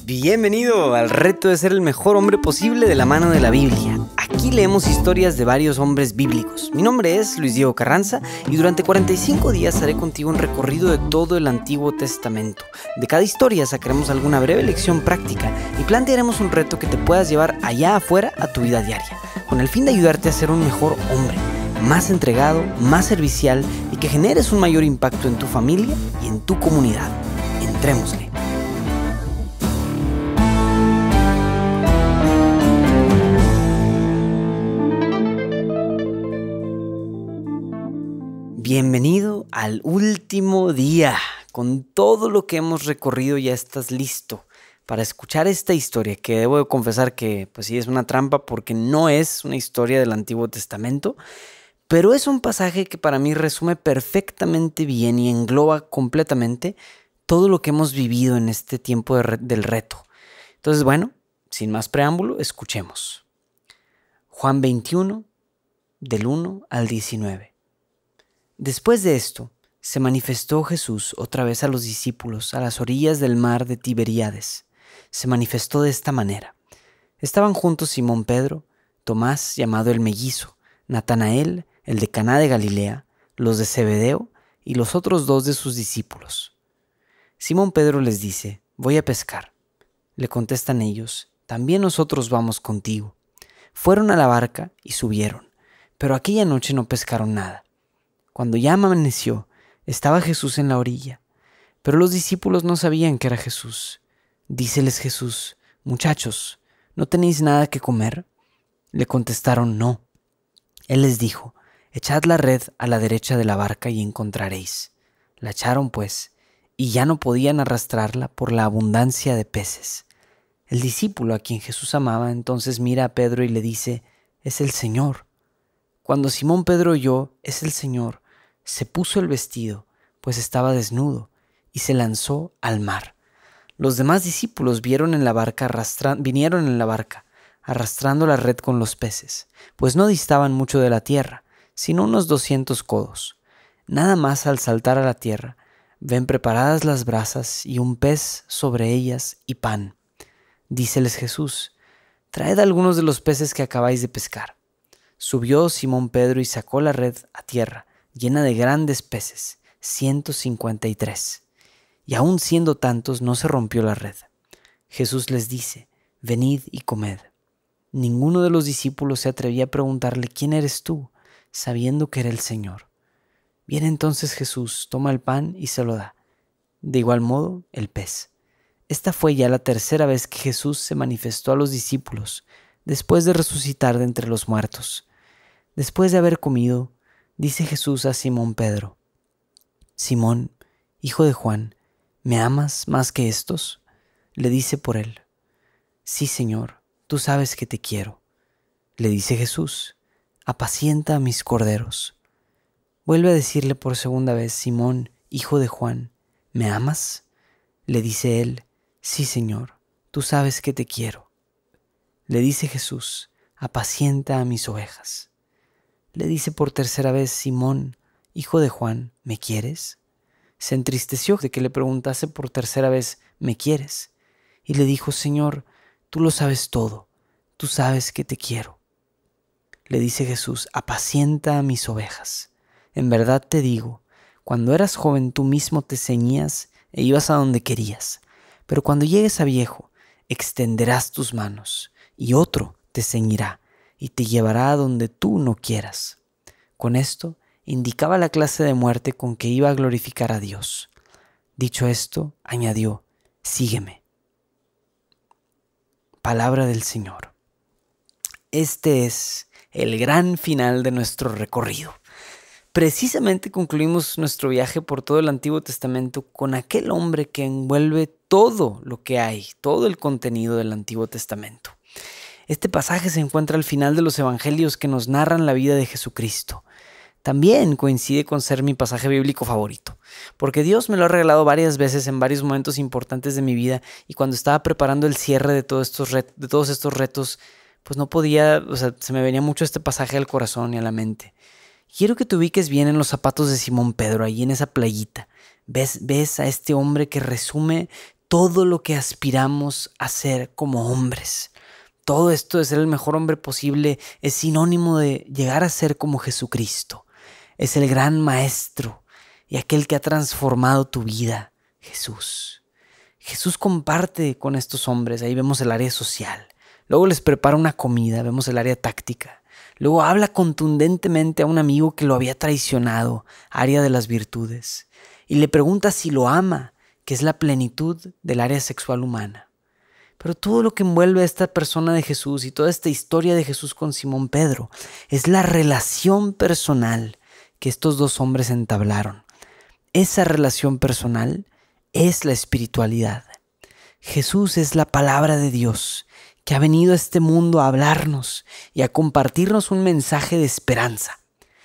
Bienvenido al reto de ser el mejor hombre posible de la mano de la Biblia. Aquí leemos historias de varios hombres bíblicos. Mi nombre es Luis Diego Carranza y durante 45 días haré contigo un recorrido de todo el Antiguo Testamento. De cada historia sacaremos alguna breve lección práctica y plantearemos un reto que te puedas llevar allá afuera a tu vida diaria, con el fin de ayudarte a ser un mejor hombre, más entregado, más servicial y que generes un mayor impacto en tu familia y en tu comunidad. Entrémosle. Bienvenido al último día. Con todo lo que hemos recorrido ya estás listo para escuchar esta historia, que debo de confesar que pues sí es una trampa porque no es una historia del Antiguo Testamento, pero es un pasaje que para mí resume perfectamente bien y engloba completamente todo lo que hemos vivido en este tiempo del reto. Entonces, bueno, sin más preámbulo, escuchemos. Juan 21, del 1 al 19. Después de esto, se manifestó Jesús otra vez a los discípulos a las orillas del mar de Tiberíades. Se manifestó de esta manera. Estaban juntos Simón Pedro, Tomás, llamado el Mellizo, Natanael, el de Caná de Galilea, los de Zebedeo y los otros dos de sus discípulos. Simón Pedro les dice: «Voy a pescar». Le contestan ellos: «También nosotros vamos contigo». Fueron a la barca y subieron, pero aquella noche no pescaron nada. Cuando ya amaneció, estaba Jesús en la orilla, pero los discípulos no sabían que era Jesús. Díceles Jesús: «Muchachos, ¿no tenéis nada que comer?». Le contestaron: «No». Él les dijo: «Echad la red a la derecha de la barca y encontraréis». La echaron pues, y ya no podían arrastrarla por la abundancia de peces. El discípulo a quien Jesús amaba entonces mira a Pedro y le dice: «Es el Señor». Cuando Simón Pedro oyó: «Es el Señor», se puso el vestido, pues estaba desnudo, y se lanzó al mar. Los demás discípulos vinieron en la barca arrastrando la red con los peces, pues no distaban mucho de la tierra, sino unos 200 codos. Nada más al saltar a la tierra, ven preparadas las brasas y un pez sobre ellas y pan. Díceles Jesús: «Traed algunos de los peces que acabáis de pescar». Subió Simón Pedro y sacó la red a tierra, llena de grandes peces, 153. Y aun siendo tantos, no se rompió la red. Jesús les dice: «Venid y comed». Ninguno de los discípulos se atrevía a preguntarle: «¿Quién eres tú?», sabiendo que era el Señor. Viene entonces Jesús, toma el pan y se lo da. De igual modo, el pez. Esta fue ya la tercera vez que Jesús se manifestó a los discípulos, después de resucitar de entre los muertos. Después de haber comido, dice Jesús a Simón Pedro: «Simón, hijo de Juan, ¿me amas más que estos?». Le dice por él: «Sí, Señor, tú sabes que te quiero». Le dice Jesús: «Apacienta a mis corderos». Vuelve a decirle por segunda vez: «Simón, hijo de Juan, ¿me amas?». Le dice él: «Sí, Señor, tú sabes que te quiero». Le dice Jesús: «Apacienta a mis ovejas». Le dice por tercera vez: «Simón, hijo de Juan, ¿me quieres?». Se entristeció de que le preguntase por tercera vez: «¿Me quieres?». Y le dijo: «Señor, tú lo sabes todo, tú sabes que te quiero». Le dice Jesús: «Apacienta a mis ovejas. En verdad te digo, cuando eras joven tú mismo te ceñías e ibas a donde querías, pero cuando llegues a viejo, extenderás tus manos, y otro te ceñirá y te llevará a donde tú no quieras». Con esto indicaba la clase de muerte con que iba a glorificar a Dios. Dicho esto, añadió: «Sígueme». Palabra del Señor. Este es el gran final de nuestro recorrido. Precisamente concluimos nuestro viaje por todo el Antiguo Testamento con aquel hombre que envuelve todo lo que hay, todo el contenido del Antiguo Testamento. Este pasaje se encuentra al final de los evangelios que nos narran la vida de Jesucristo. También coincide con ser mi pasaje bíblico favorito, porque Dios me lo ha regalado varias veces en varios momentos importantes de mi vida, y cuando estaba preparando el cierre de todos estos retos, pues no podía, se me venía mucho este pasaje al corazón y a la mente. Quiero que te ubiques bien en los zapatos de Simón Pedro, ahí en esa playita. Ves a este hombre que resume todo lo que aspiramos a ser como hombres. Todo esto de ser el mejor hombre posible es sinónimo de llegar a ser como Jesucristo. Es el gran maestro y aquel que ha transformado tu vida, Jesús. Jesús comparte con estos hombres, ahí vemos el área social. Luego les prepara una comida, vemos el área táctica. Luego habla contundentemente a un amigo que lo había traicionado, área de las virtudes. Y le pregunta si lo ama, que es la plenitud del área sexual humana. Pero todo lo que envuelve a esta persona de Jesús y toda esta historia de Jesús con Simón Pedro es la relación personal que estos dos hombres entablaron. Esa relación personal es la espiritualidad. Jesús es la palabra de Dios que ha venido a este mundo a hablarnos y a compartirnos un mensaje de esperanza.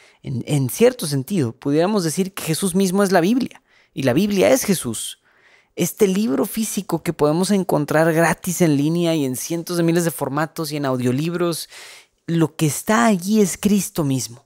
En cierto sentido, pudiéramos decir que Jesús mismo es la Biblia y la Biblia es Jesús. Este libro físico que podemos encontrar gratis en línea y en cientos de miles de formatos y en audiolibros, lo que está allí es Cristo mismo.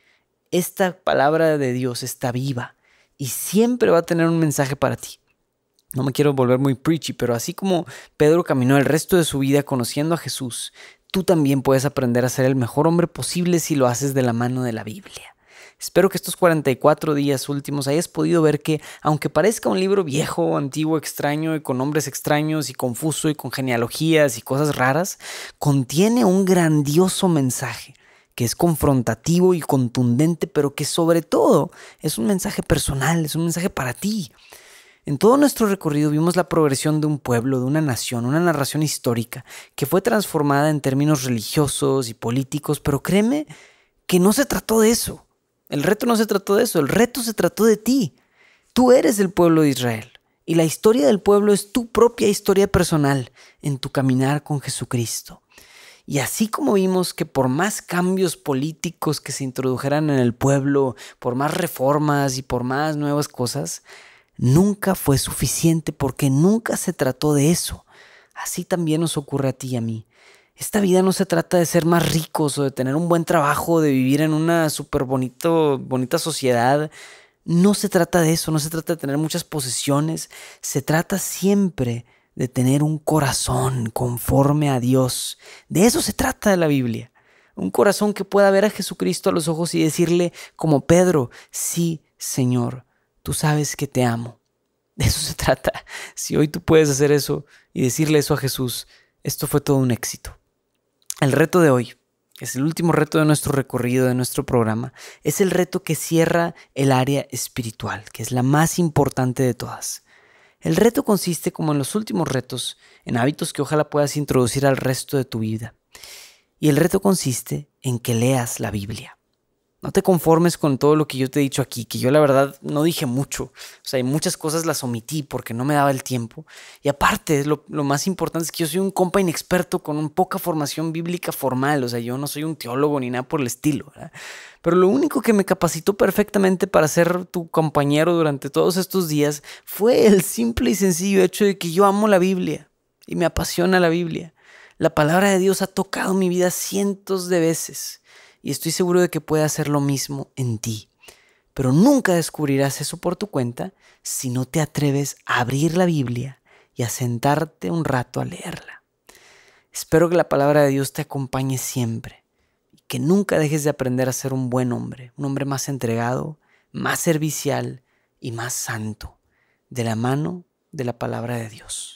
Esta palabra de Dios está viva y siempre va a tener un mensaje para ti. No me quiero volver muy preachy, pero así como Pedro caminó el resto de su vida conociendo a Jesús, tú también puedes aprender a ser el mejor hombre posible si lo haces de la mano de la Biblia. Espero que estos 44 días últimos hayas podido ver que, aunque parezca un libro viejo, antiguo, extraño y con nombres extraños y confuso y con genealogías y cosas raras, contiene un grandioso mensaje que es confrontativo y contundente, pero que sobre todo es un mensaje personal, es un mensaje para ti. En todo nuestro recorrido vimos la progresión de un pueblo, de una nación, una narración histórica que fue transformada en términos religiosos y políticos, pero créeme que no se trató de eso. El reto no se trató de eso, el reto se trató de ti. Tú eres el pueblo de Israel y la historia del pueblo es tu propia historia personal en tu caminar con Jesucristo. Y así como vimos que por más cambios políticos que se introdujeran en el pueblo, por más reformas y por más nuevas cosas, nunca fue suficiente porque nunca se trató de eso. Así también nos ocurre a ti y a mí. Esta vida no se trata de ser más ricos o de tener un buen trabajo, de vivir en una súper bonita sociedad. No se trata de eso, no se trata de tener muchas posesiones. Se trata siempre de tener un corazón conforme a Dios. De eso se trata la Biblia. Un corazón que pueda ver a Jesucristo a los ojos y decirle como Pedro, sí, Señor, tú sabes que te amo. De eso se trata. Si hoy tú puedes hacer eso y decirle eso a Jesús, esto fue todo un éxito. El reto de hoy, es el último reto de nuestro recorrido, de nuestro programa, es el reto que cierra el área espiritual, que es la más importante de todas. El reto consiste, como en los últimos retos, en hábitos que ojalá puedas introducir al resto de tu vida. Y el reto consiste en que leas la Biblia. No te conformes con todo lo que yo te he dicho aquí, que yo la verdad no dije mucho. O sea, hay muchas cosas las omití porque no me daba el tiempo. Y aparte, lo más importante es que yo soy un compa inexperto con un poca formación bíblica formal. O sea, yo no soy un teólogo ni nada por el estilo, ¿verdad? Pero lo único que me capacitó perfectamente para ser tu compañero durante todos estos días fue el simple y sencillo hecho de que yo amo la Biblia y me apasiona la Biblia. La palabra de Dios ha tocado mi vida cientos de veces. Y estoy seguro de que puede hacer lo mismo en ti. Pero nunca descubrirás eso por tu cuenta si no te atreves a abrir la Biblia y a sentarte un rato a leerla. Espero que la palabra de Dios te acompañe siempre y que nunca dejes de aprender a ser un buen hombre, un hombre más entregado, más servicial y más santo, de la mano de la palabra de Dios.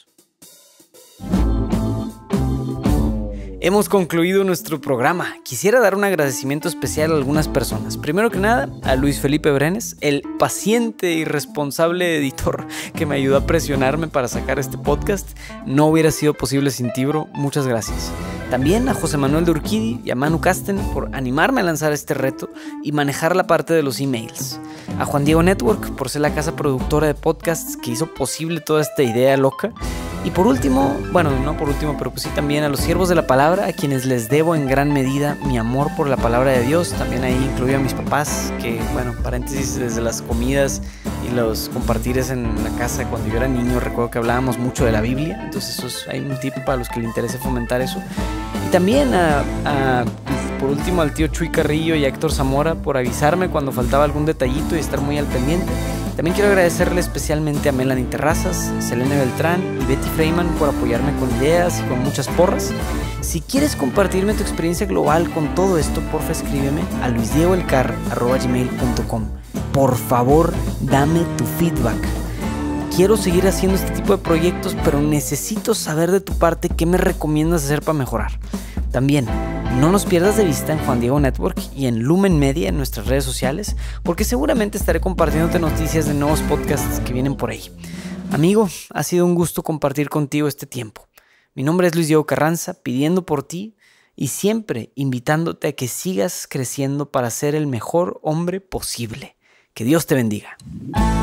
Hemos concluido nuestro programa. Quisiera dar un agradecimiento especial a algunas personas. Primero que nada, a Luis Felipe Brenes, el paciente y responsable editor que me ayudó a presionarme para sacar este podcast. No hubiera sido posible sin ti, bro. Muchas gracias. También a José Manuel de Urquidi y a Manu Casten por animarme a lanzar este reto y manejar la parte de los emails. A Juan Diego Network por ser la casa productora de podcasts que hizo posible toda esta idea loca. Y por último, bueno, no por último, pero pues sí también a los siervos de la palabra, a quienes les debo en gran medida mi amor por la palabra de Dios. También ahí incluyo a mis papás, que bueno, paréntesis, desde las comidas y los compartires en la casa cuando yo era niño, recuerdo que hablábamos mucho de la Biblia. Entonces hay un tip para los que les interese fomentar eso. Y también por último al tío Chuy Carrillo y a Héctor Zamora por avisarme cuando faltaba algún detallito y estar muy al pendiente. También quiero agradecerle especialmente a Melanie Terrazas, Selene Beltrán y Betty Freeman por apoyarme con ideas y con muchas porras. Si quieres compartirme tu experiencia global con todo esto, porfa escríbeme a luisdiegoelcar@gmail.com. Por favor, dame tu feedback. Quiero seguir haciendo este tipo de proyectos, pero necesito saber de tu parte qué me recomiendas hacer para mejorar. También, no nos pierdas de vista en Juan Diego Network y en Lumen Media en nuestras redes sociales, porque seguramente estaré compartiéndote noticias de nuevos podcasts que vienen por ahí. Amigo, ha sido un gusto compartir contigo este tiempo. Mi nombre es Luis Diego Carranza, pidiendo por ti y siempre invitándote a que sigas creciendo para ser el mejor hombre posible. Que Dios te bendiga.